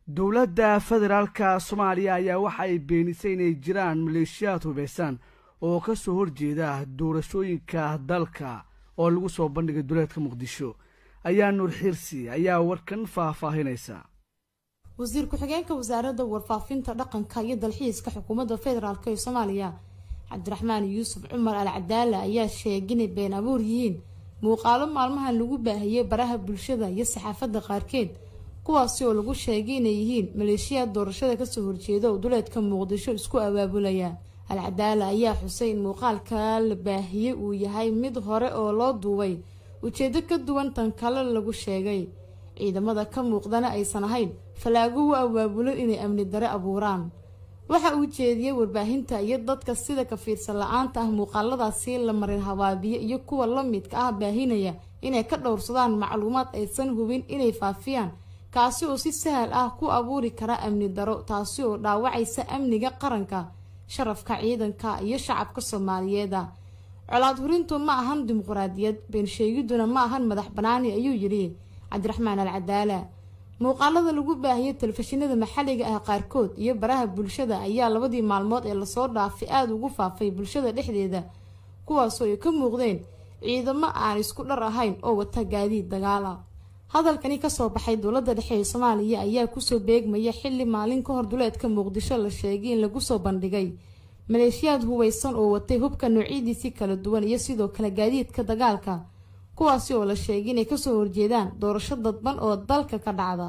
dowladda federaalka Soomaaliya ayaa waxa ay beenisay inay jiraan maleeshiyaad hubeysan oo ka soo horjeeda doorashooyinka dalka oo lagu soo bandhigay duleedka Muqdisho. ayaa Nuur Xirsi ayaa warkan faahfaahinaysa. wasiir ku-xigeenka wasaaradda warfaafinta dhaqanka iyo dalxiiska xukuumadda federaalka ee Soomaaliya Cabdiraxmaan Yuusuf Cumar Al-Cadaala ayaa sheegay inay been abuur yihiin muuqaalo maalmahan lagu baahiyay baraha bulshada iyo saxaafadda qaarkeed kuwaasi oo lagu sheegay inay yihiin maleeshiyaad doorashada ka soo horjeeda oo duleedka Muqdisho isku abaabulaya. Al-Cadaala ayaa xusay in muuqaalka la baahiyay uu yahay mid hore oo loo duubay ujeedo ka duwan tan kale lagu sheegay ciidamada ka muuqdana aysan ahayn falaago u abaabulo inay amni dare abuuraan. waxa uu jeediyay warbaahinta iyo dadka sida ka fiirsan la'aanta ah muuqaaladaasi la marin habaabiye iyo kuwa la midka ah baahinaya inay ka dhowrsadaan macluumaad aysan hubin inay faafiyaan kaasi oo si sahal ah ku abuuri kara amni daro taasi oo dhaawacaysa amniga qaranka sharafka ciidanka iyo shacabka Soomaaliyeed. colaad hurintu ma ahan dimuqraadiyad been sheegiduna ma ahan madax banaani ayuu yiri Cabdiraxmaan Al-Cadaala. muuqaalada lagu baahiyay telefishinada maxalliga ah qaarkood iyo baraha bulshada ayaa labadii maalmood ee la soo dhaafay aad ugu faafay bulshada dhexdeeda kuwaas oo ay ka muuqdeen ciidamo aan isku dhar ahayn oo wata gaadiid dagaal ah. hadalkani ka soo baxay dowladda dhexe ee Soomaaliya ayaa ku soo beegmaya xilli maalin ka hor duleedka Muqdisho la sheegay in lagu soo bandhigay maleeshiyaad hubeysan oo watay hubka noocyadiisa kala duwan iyo sidoo kale gaadiidka dagaalka kuwaasi oo la sheegay inay ka soo horjeedaan doorasho dadban oo dalka ka dhacda.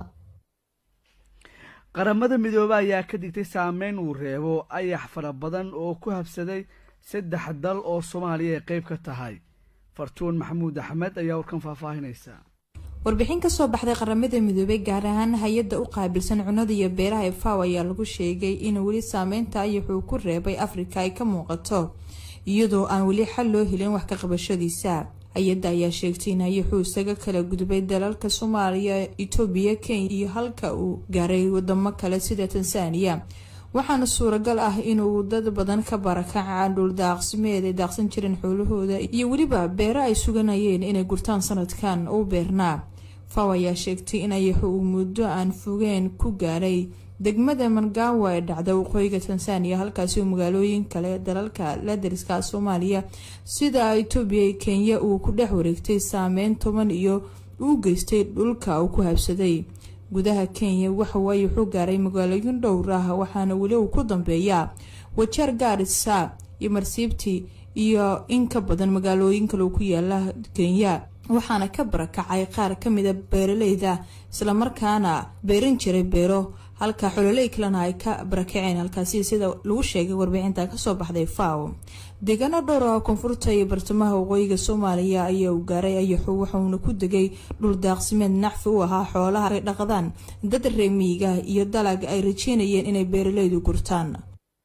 qaramada midoobay ayaa ka digtay saameyn uu reebo ayax fara badan oo ku habsaday 3 dal oo Soomaaliya qayb ka tahay. Fartuun Maxamuud Axmed ayaa warkan faahfaahinaysa. warbixin ka soo baxday qaramada midoobay gaar ahaan hay'adda u qaabilsan cunnada iyo beeraha FAO ayaa lagu sheegay in wali saameynta ayaxu ku reebay Afrika ay ka muuqato iyadoo aan wali xal loo helin wax ka qabashadiisa. hay'adda ayaa sheegtay in ayaxu isaga kala gudbay dalalka Soomaaliya, Itoobiya, Kenya iyo halka uu gaaray wadamo kale sida Tansaaniya. waxaana suuragal ah inuu dad badan ka barakacaan dhul daaqsimeed ay daaqsan jireen xoolahooda iyo waliba beero ay suganayeen inay gurtaan sanadkan oo beernaa. FAO ayaa sheegtay in ayaxu uu muddo aan fogeen ku gaaray degmada Mangawa ee dhacda waqooyiga Tansaaniya halkaasi oo magaalooyin kale dalalka la dariska Soomaaliya sida Itoobiya iyo Kenya uu ku dhex wareegtay saameyn toban iyo uu geystay dhulka uu ku habsaday. gudaha Kenya waxa uu wuxuu gaaray magaalooyin dhowr ah waxaana wali uu ku dambeeyaa Wajeer, Garissa iyo Marsabit iyo in ka badan magaalooyin kale oo ku yaala Kenya. waxaana ka barakacay qaar ka mid ah beeraleyda isla markaana beerin jiray beero halka xuloley kalena ay ka barakaceen halkaasi sida lagu sheegay warbixinta ka soo baxday FAO. deegaano dhowr ah koonfurta iyo bartamaha waqooyiga Soomaaliya ayaa u gaaray ayaxu wuxuuna ku degay dhul daaqsimeed nacfi u ahaa xoolaha ay dhaqdaan dad reer miyiga iyo dalag ay rajeynayeen inay beeraleydu gurtaan.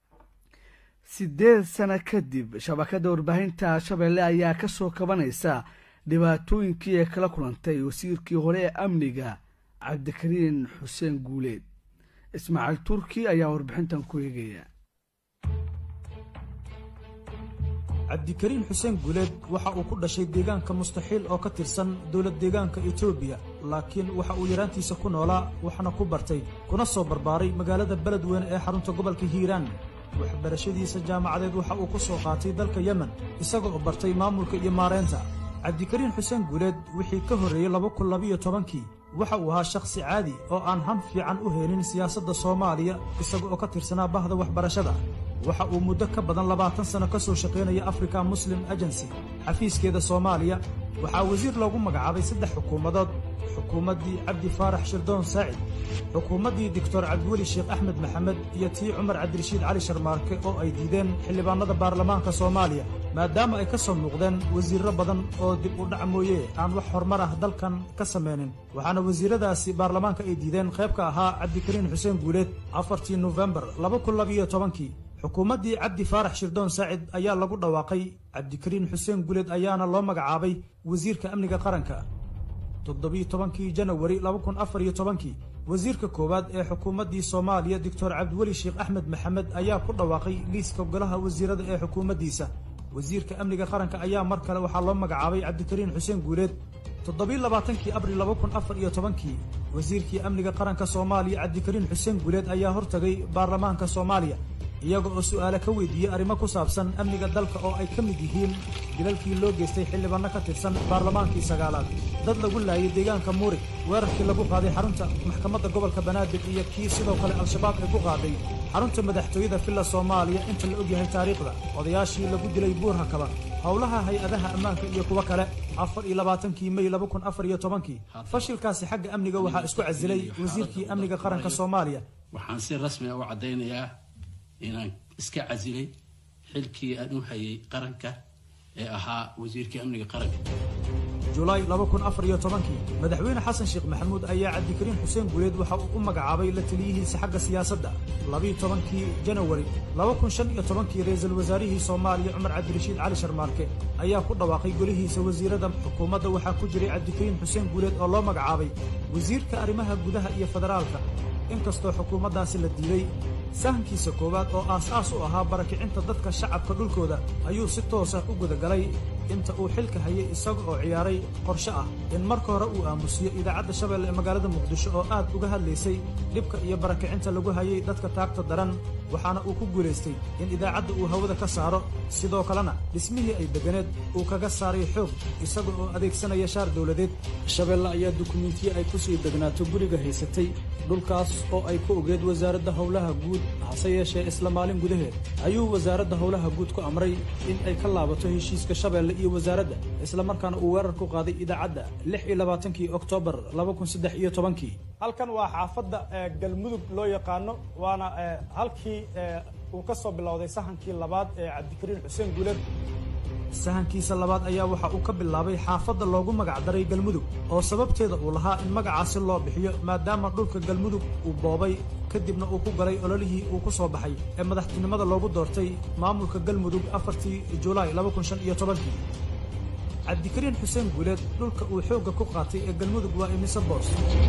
8 sano kadib shabakada warbaahinta Shabeelle ayaa ka soo kabanaysa dhibaatooyinkii ay kala kulantay wasiirkii hore ee amniga Cabdikariin Xuseen Guuleed. Ismaaciil Turki ayaa warbixintan ku eegaya. Cabdikariin Xuseen Guuleed waxa uu ku dhashay deegaanka Mustaxiil oo ka tirsan dawlad deegaanka Itoobiya laakiin waxa uu yaraantiisa ku noolaa waxna ku bartay kuna soo barbaaray magaalada Beledweyne ee xarunta gobolka Hiiraan. waxbarashadiisa jaamacadeed waxa uu ku soo qaatay dalka Yemen isagoo bartay maamulka iyo maareynta. Cabdikariin Xuseen Guuleed wixii ka horeeyay 2012 waxa uu ahaa shakhsi caadi oo aan han fiican u helin siyaasadda Soomaaliya isagoo ka tirsanaa bahda waxbarashada. waxa uu muddo ka badan 20 sano ka soo shaqeynaya Africa Muslim Agency xafiiskeeda Soomaaliya. waxaa wasiir loogu magacaabay 3 xukuumadood: xukuumaddii Cabdi Faarax Shirdoon Saacid, xukuumaddii Dr. Cabdiweli Sheekh Axmed Maxamed iyo tii Cumar Cabdirashiid Cali Sharmaarke oo ay diideen xildhibaanada baarlamaanka Soomaaliya maadaama ay ka soo muuqdeen wasiirro badan oo dib u dhac mooyee aan wax horumar ah dalkan ka sameynin. waxaana wasiiradaasi baarlamaanka ay diideen qayb ka ahaa Cabdikariin Xuseen Guuleed. 4 November 2012 xukuumaddii Cabdi Faarax Shirdoon Saacid ayaa lagu dhawaaqay Cabdikariin Xuseen Guuleed ayaana loo magacaabay wasiirka amniga qaranka. 17 Janawari 2014 wasiirka koowaad ee xukuumaddii Soomaaliya Dr. Cabdiweli Sheekh Axmed Maxamed ayaa ku dhawaaqay liiska golaha wasiirada ee xukuumaddiisa. wasiirka amniga qaranka ayaa mar kale waxaa loo magacaabay Cabdikariin Xuseen Guuleed. 27 abriil 2014 wasiirkii amniga qaranka Soomaaliya Cabdikariin Xuseen Guleed ayaa hortagay baarlamaanka Soomaaliya iyaga oo su'aalo ka weydiiyay arrimo ku saabsan amniga dalka oo ay ka mid yihiin dilalkii loo geystay xildhibaano ka tirsan baarlamaankii sagaalaad dad lagu laayay deegaanka Muurig weerarkii lagu qaaday xarunta maxkamadda gobolka Banaadir iyo kii sidoo kale al-shabaab ay ku qaaday xarunta madaxtooyada Villa Soomaaliya inta la ogyahay taariikhda odayaashii lagu dilay Buurhakaba howlaha hay-adaha ammaanka iyo kuwa kale 24 May 2014 fashilkaasi xagga amniga waxaa isku casilay wasiirkii amniga qaranka Soomaaliya waxaan si rasmi ah u cadeynayaa inaan iska casilay xilkii aan u hayay qaranka ee ahaa wasiirkii amniga qaranka July 2014 madaxweyne Xasan Sheekh Maxamuud ayaa Cabdikariin Xuseen Guleed waxa uu u magacaabay la taliyihiisa xagga siyaasadda 12 January 2015 ra'iisul wasaarihii Soomaaliya Cumar Cabdirashiid Cali Sharmaarke ayaa ku dhawaaqay golihiisa wasiirada xukuumadda waxaa ku jiray Cabdikariin Xuseen Guleed oo loo magacaabay wasiirka arrimaha gudaha iyo federaalka inkastoo xukuumaddaasi la diiday sahankiisa koowaad oo aasaas u ahaa barakicinta dadka shacabka dhulkooda ayuu si toos ah u gudagalay inta uu xilka hayay isaga oo ciyaaray qorshe ah in marka hore uu aamusiyo idaacadda Shabeelle ee magaalada Muqdisho oo aad uga hadlaysay dhibka iyo barakicinta lagu hayay dadka taagta daran waxaana uu ku guuleystay in idaacadda uu hawada ka saaro sidoo kalena dhismihii ay deganeed uu kaga saaray xoog isaga oo adeegsanaya shaar dawladeed Shabeelle ayaa dukumiintiyo ay ku sii degnaato guriga haysatay dhulkaas oo ay ku ogeed wasaaradda howlaha guud hase yeeshee isla maalin gudaheed ayuu wasaaradda howlaha guud ku amray in ay ka laabato heshiiska Shabeelle iyo wasaaradda isla markaana uu weerar ku qaaday idaacadda 26 Oktoobar 2013 halkan waa xaafadda Galmudug loo yaqaano waana halkii uu ka soo bilowday sahankii labaad ee Cabdikariin Xuseen Guleed sahankiisa labaad ayaa waxa uu ka bilaabay xaafadda loogu magac daray Galmudug oo sababteeda uu lahaa in magacaasi loo bixiyo maadaama dhulka Galmudug uu boobay kadibna uu ku galay ololihii uu ku soo baxay ee madaxtinimada loogu doortay maamulka Galmudug 4 July 2015 Cabdikariin Xuseen Guleed dhulka uu xooga ku qaatay ee Galmudug waa imise boos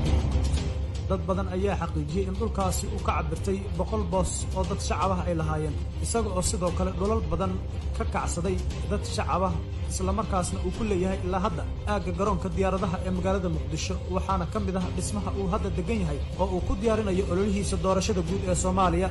dad badan ayaa xaqiijiyay in dhulkaasi uu ka cabirtay 100 boos oo dad shacab ah ay lahaayeen isaga oo sidoo kale dhulal badan ka kacsaday dad shacab ah isla markaasna uu ku leeyahay ilaa hadda aaga garoonka diyaaradaha ee magaalada Muqdisho waxaana ka mid ah dhismaha uu hadda degan yahay oo uu ku diyaarinayo ololihiisa doorashada guud ee Soomaaliya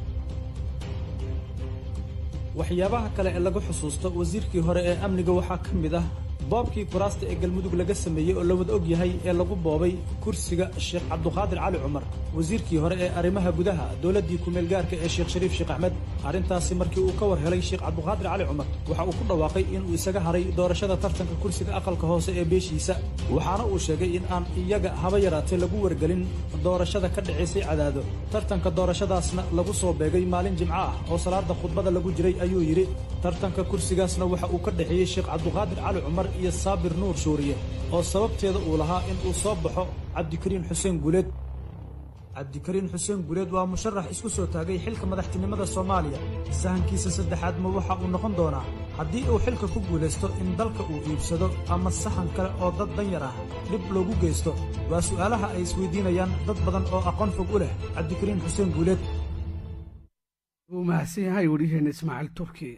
waxyaabaha kale ee lagu xusuusto wasiirkii hore ee amniga waxaa ka mid ah boobkii kuraasta ee Galmudug laga sameeyay oo la wada og yahay ee lagu boobay kursiga Sheekh Cabduqaadir Cali Cumar wasiirkii hore ee arrimaha gudaha dawladii ku meel gaarka ee Sheekh Shariif Sheekh Ahmed arintaasi markii uu ka war helay Sheekh Cabduqaadir Cali Cumar waxa uu ku dhawaaqay in uu isaga haray doorashada tartanka kursiga aqalka hoose ee beeshiisa waxaana uu sheegay in aan iyaga haba yaraatay lagu wargelin doorashada ka dhaceysay Cadaado tartanka doorashadaasna lagu soo beegay maalin Jimco ah oo salaada khudbada lagu jiray ayuu yiri tartanka kursigaasna waxa uu ka dhaxeeyay Sheekh Cabduqaadir Cali Cumar iyo Saabir Nuur Suuriye oo sababteeda uu lahaa in uu soo baxo Cabdikariin Xuseen Guleed Cabdikariin Xuseen Guleed waa musharax isku soo taagay xilka madaxtinimada Soomaaliya sahankiisa saddexaad ma waxa uu noqon doonaa haddii uu xilka ku guuleysto in dalka uu iibsado ama sahan kale oo dad danyar ah dib loogu geysto waa su'aalaha ay isweydiinayaan dad badan oo aqoon fog u leh Cabdikariin Xuseen Guleed uu mahadsan yahay wariyaheena Ismaaciil Turki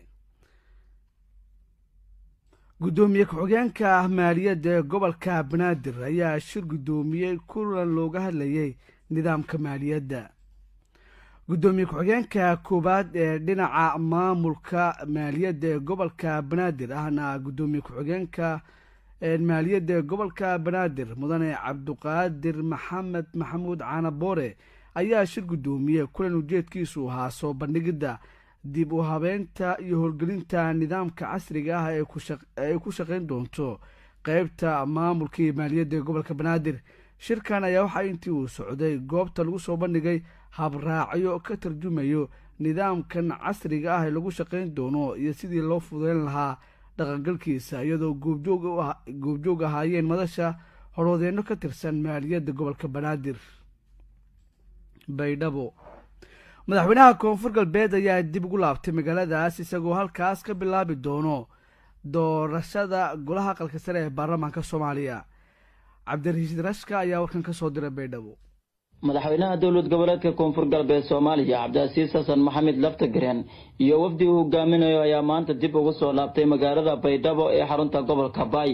gudoomiye ku-xigeenka maaliyadda gobolka Banaadir ayaa shir gudoomiyey kulan looga hadlayay nidaamka maaliyadda gudoomiye ku-xigeenka koobaad ee dhinaca maamulka maaliyadda ee gobolka Banaadir ahna gudoomiye ku-xigeenka maaliyadda gobolka Banaadir mudane Cabduqaadir Maxamed Maxamuud Caanaboore ayaa shir gudoomiyey kulan ujeedkiisu ahaa soo bandhigidda dib u habeynta iyo howlgelinta nidaamka casriga ah ee ku shaqayn doonto qaybta maamulka iyo maaliyadda gobolka Banaadir shirkan ayaa waxaa intii uu socday goobta lagu soo bandhigay habraacyo ka tarjumayo nidaamkan casriga ah ee lagu shaqayn doono iyo sidii loo fududeyn lahaa dhaqangalkiisa iyadoo goobjoog ahaayeen madasha horwadeenno ka tirsan maaliyadda gobolka Banaadir Baydhabo madaxweynaha koonfur galbeed ayaa dib ugu laabtay magaaladaas isagoo halkaas ka bilaabi doono doorashada golaha aqalka sare ee baarlamaanka Soomaaliya Cabdirashiid Rashka ayaa warkan ka soo diray Baydhabo madaxweynaha dowlad goboleedka koonfur galbeed Soomaaliya Cabdicasiis Xasan Maxamed Laftagareen iyo wafdi uu hogaaminayo ayaa maanta dib ugu soo laabtay magaalada Baydhabo ee xarunta gobolka Bay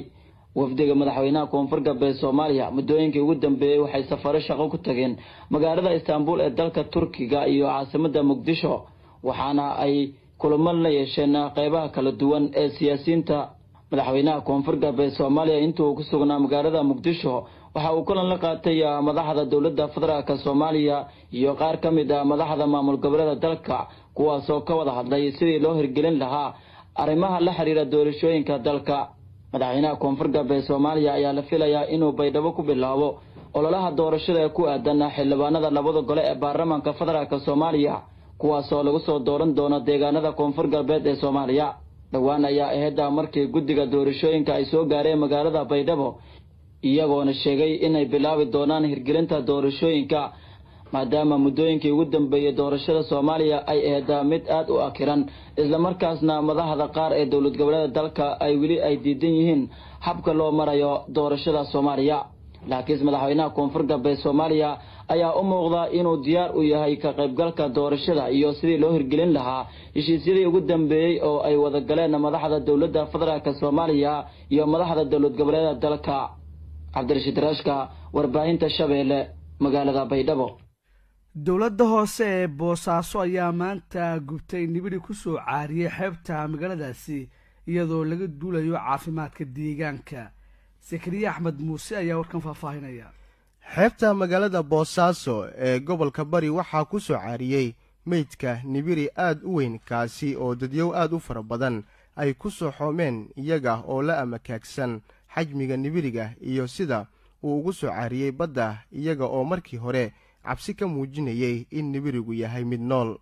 wafdiga madaxweynaha koonfur galbeed Soomaaliya muddooyinkii ugu dambeeyay waxay safaro shaqo ku tageen magaalada Istanbul ee dalka Turkiga iyo caasimadda Muqdisho waxaana ay kulamo la yeesheen qaybaha kala duwan ee siyaasiyiinta madaxweynaha koonfur galbeed Soomaaliya intuu ku sugnaa magaalada Muqdisho waxa uu kulan la qaatay madaxda dawladda federaalka Soomaaliya iyo qaar ka mid ah madaxda maamul goboleedka dalka kuwaas oo ka wada hadlay sidii loo hirgelin lahaa arrimaha la xiriira doorashooyinka dalka madaxweynaha koonfur galbeed Soomaaliya ayaa la filayaa inuu Baydhabo ku bilaabo ololaha doorashada ee ku aadan xildhibaanada labada gole ee baarlamaanka federaalka Soomaaliya kuwaas oo lagu soo dooran doono deegaanada koonfur galbeed ee Soomaaliya dhawaan ayaa ahayd markii guddiga doorashooyinka ay soo gaareen magaalada Baydhabo iyagoona sheegay inay bilaabi doonaan hirgelinta doorashooyinka maadaama muddooyinkii ugu dambeeyay doorashada Soomaaliya ay ahayd mid aad u akiran isla markaasna madaxda qaar ee dawlad goboleedka dalka ay weli ay diidan yihiin habka loo marayo doorashada Soomaaliya laakiin madaxweynaha koonfur galbeed Soomaaliya ayaa u muuqda inuu diyaar u yahay ka qaybgalka doorashada iyo sidii loo hirgelin lahaa heshiisyadii ugu dambeeyay oo ay wada galeen madaxda dawladda federaalka Soomaaliya iyo madaxda dawlad goboleedka dalka Cabdirashiid Rashka warbaahinta Shabeelle magaalada Baydhabo dowladda hoose ee Boosaaso ayaa maanta gubtay nibiri ku soo caariyay xeebta magaaladaasi iyadoo laga duulayo caafimaadka deegaanka Sakariya Axmed Muuse ayaa warkan faahfaahinaya xeebta magaalada Boosaaso ee gobolka Bari waxaa ku soo caariyay meydka nibiri aad u weyn kaasi oo dadyow aad u fara badan ay ku soo xoomeen iyaga oo la amakaagsan xajmiga nibiriga iyo sida uu ugu soo caariyay badda iyaga oo markii hore cabsi ka muujinayay in nibirigu yahay mid nool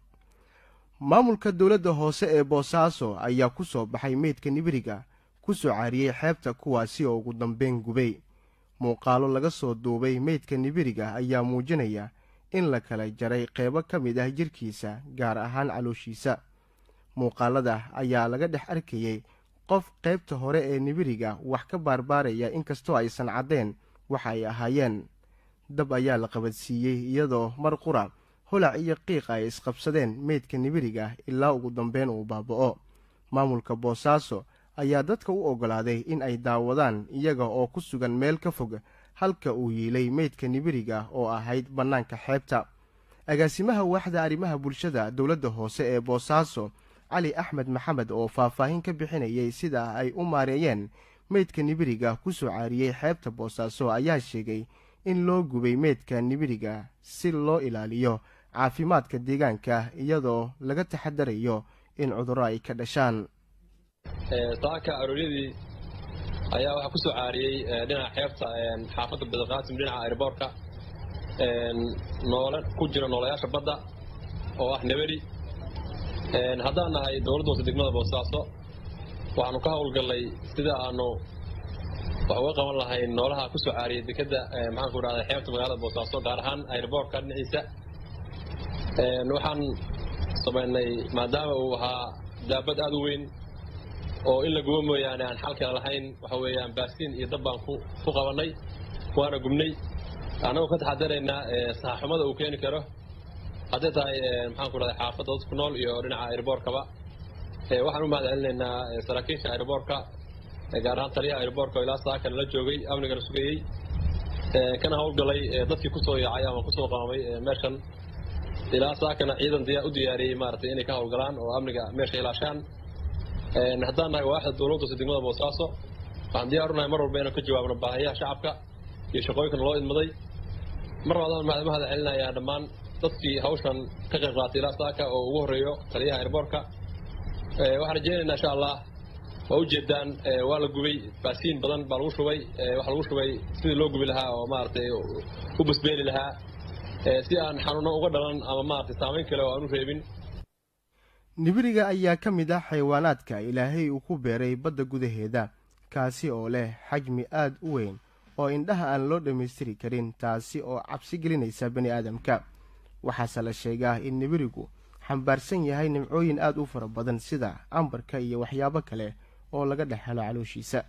maamulka dawladda hoose ee Boosaaso ayaa ku soo baxay meydka nibiriga ku soo caariyay xeebta kuwaasi oo ugu dambeyn gubay muuqaalo laga soo duubay meydka nibiriga ayaa muujinaya in la kala jaray qaybo ka mid ah jirkiisa gaar ahaan calooshiisa muuqaalada ayaa laga dhex arkayay qof qaybta hore ee nibiriga wax ka baarbaaraya inkastoo aysan caddeen waxa ay ahaayeen dab ayaa la qabadsiiyey iyadoo mar qura holac iyo qiiq ay isqabsadeen meydka nibiriga ilaa ugu dambeyn uu baaba'o maamulka Boosaaso ayaa dadka u oggolaaday in ay daawadaan iyaga oo ku sugan meel ka fog halka uu yiilay meydka nibiriga oo ahayd bannaanka xeebta agaasimaha waaxda arrimaha bulshada dawladda hoose ee Boosaaso Cali Axmed Maxamed oo faahfaahin ka bixinayay sida ay u maareeyeen meydka nibiriga ku soo caariyay xeebta Boosaaso ayaa sheegay in loo gubay meydka nibiriga si loo ilaaliyo caafimaadka deegaanka iyadoo laga taxadarayo in cudurro ay ka dhashaan saaka arooriyadii ayaa waxaa ku soo caariyay dhinaca xeebta xaafadda Badaqaasim dhinaca airportka noole ku jira noolayaasha badda oo ah nibiri haddaan nahay dawladda hoose degmada Boosaaso waxaanu ka howlgallay sida aanu wax uga qaban lahayn noolaha ku soo caariyay dekada maxaan ku raacday xeebta magaalada Boosaaso gaar ahaan airportka dhinaciisa waxaan sameynay maadaama uu ahaa daabad aad u weyn oo in la gubo mooyaane aan xal kale lahayn waxa weeyaan baasiin iyo dab baan ku qabanay waana gubnay anagoo ka taxadaraynaa saxaxumada uu keeni karo hadday tahay maxaan ku raacday xaafadda dadku nool iyo dhinaca airportkaba waxaan u mahadcelinaynaa saraakiisha airportka gaar ahaan taliyaha airportka ilaa saaka la joogay amnigana sugayay kana howlgalay dadkii ku soo yaacay ama ku soo qaamay meeshan ilaa saakana ciidan u diyaariyay maaragtay inay ka howlgalaan oo amniga meesha ilaashaan haddaan nahay waaxda dawladda hoose degmada Boosaaso waxaan diyaar u nahay mar walba inaan ka jawaabno baahiyaha shacabka iyo shaqooyinka loo idmaday mar labaad mahad celinayaa dhammaan dadkii hawshan ka qayb qaatay ilaa saaka oo ugu horeeyo taliyaha airportka waxaan rajaynaynaa insha Allah waa ujeedaan waa la gubay baasiin badan baa lagu shubay waxa lagu shubay sidii loo gubi lahaa oo maaragtay u basbeeli lahaa si aan xanuuno uga dhalan ama maaragtay saameyn kale oo aan u reebin nibiriga ayaa ka mid ah xayawaanaadka ilaahay uu ku beeray badda gudaheeda kaasi oo leh xajmi aad u weyn oo indhaha aan loo dhammaystiri karin taasi oo cabsi gelinaysa bani aadamka waxaase la sheegaa in nibirigu xambaarsan yahay nimcooyin aad u fara badan sida ambarka iyo waxyaabo kale oo laga dhex helo calooshiisa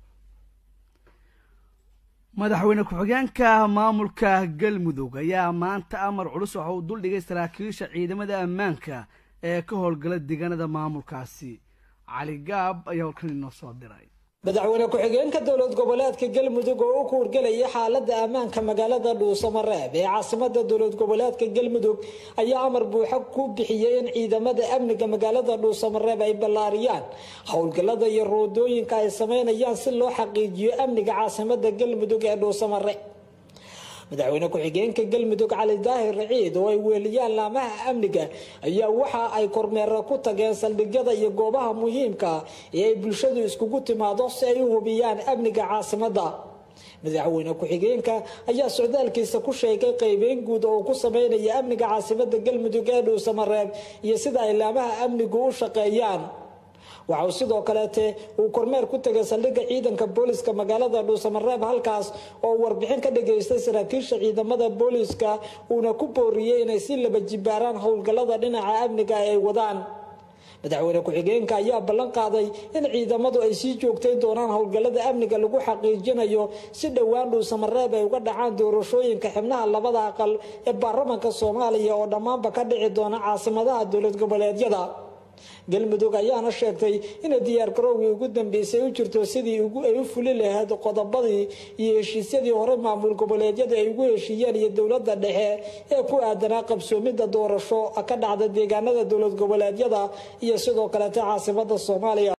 madaxweyne ku-xigeenka maamulka Galmudug ayaa maanta amar culus waxa uu dul dhigay saraakiisha ciidamada ammaanka ee ka howlgala deegaanada maamulkaasi Cali Gaab ayaa warkan inoo soo diray madaxweyne ku-xigeenka dowlad goboleedka galmudug oo u kuurgelaya xaaladda ammaanka magaalada dhuusamareeb ee caasimada dowlad goboleedka galmudug ayaa amar buuxa ku bixiyay in ciidamada amniga magaalada dhuusamareeb ay ballaariyaan howlgallada iyo roodooyinka ay sameynayaan si loo xaqiijiyo amniga caasimada galmudug ee dhuusamareeb madaxweyne ku-xigeenka galmudug cali daahir ciid oo ay weeliyaan laamaha amniga ayaa waxa ay kormeer ku tageen saldhigyada iyo goobaha muhiimka ee ay bulshadu iskugu timaado si ay u hubiyaan amniga caasimada madaxweyne ku-xigeenka ayaa socdaalkiisa ku sheegay qaybeyn guud oo ku sameynaya amniga caasimada galmudug ee dhuusamareeb iyo sida ay laamaha amnigu u shaqeeyaan waxa uu sidoo kaleete uu kormeer ku tagay saldhigga ciidanka booliska magaalada dhuusamareeb halkaas oo warbixin ka dhageystay saraakiisha ciidamada booliska uuna ku booriyay inay si laba jibaaraan howlgallada dhinaca amniga ay wadaan madaxweyne ku-xigeenka ayaa ballan qaaday in ciidamadu ay sii joogtay doonaan howlgallada amniga lagu xaqiijinayo si dhowaan dhuusamareeb ay uga dhacaan doorashooyinka xubnaha labada aqal ee baarlamaanka Soomaaliya oo dhammaanba ka dhici doona caasimadaha dowlad goboleedyada galmudug ayaana sheegtay in diyaar garowgii ugu dambeysay u jirto sidii ay u fuli lahayd qodobadii iyo heshiisyadii hore maamul goboleedyada ay ugu heshiiyeen iyo dowladda dhexe ee ku aadanaa qabsoomidda doorasho ka dhacda deegaanada dowlad goboleedyada iyo sidoo kale caasimada Soomaaliya